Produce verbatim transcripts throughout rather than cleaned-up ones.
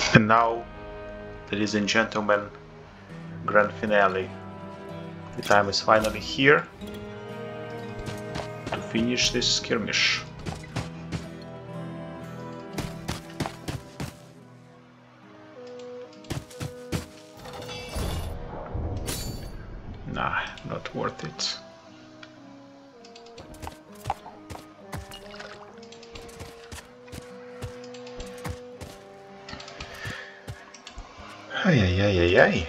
And now, ladies and gentlemen, grand finale. The time is finally here to finish this skirmish. Nah, not worth it. Ay, ay, ay, ay, ay.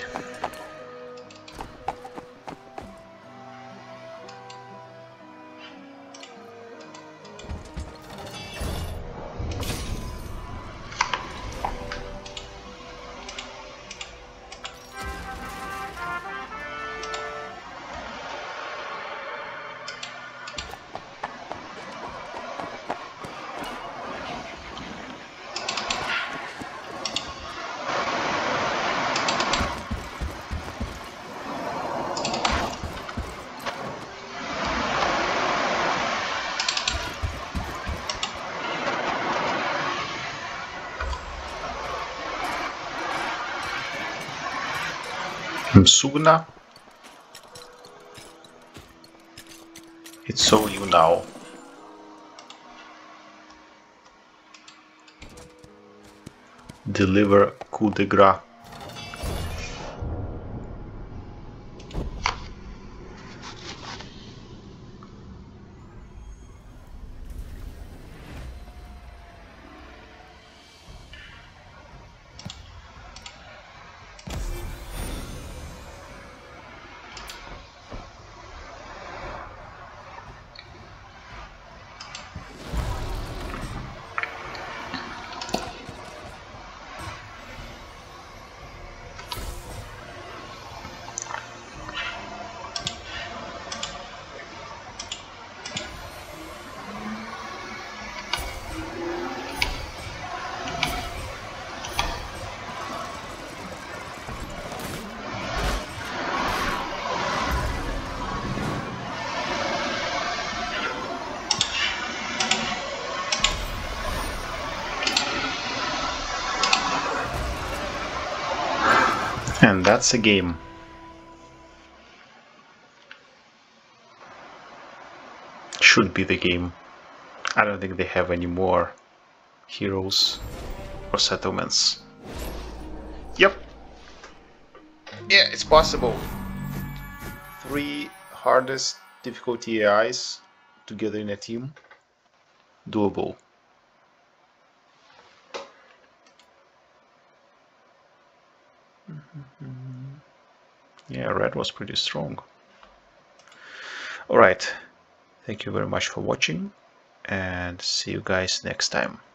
Sugna, it's all you now. Deliver coup de grace. And that's a game. Should be the game. I don't think they have any more heroes or settlements. Yep. Yeah, it's possible. Three hardest difficulty A Is together in a team. Doable. Yeah, red was pretty strong. Alright, thank you very much for watching and see you guys next time.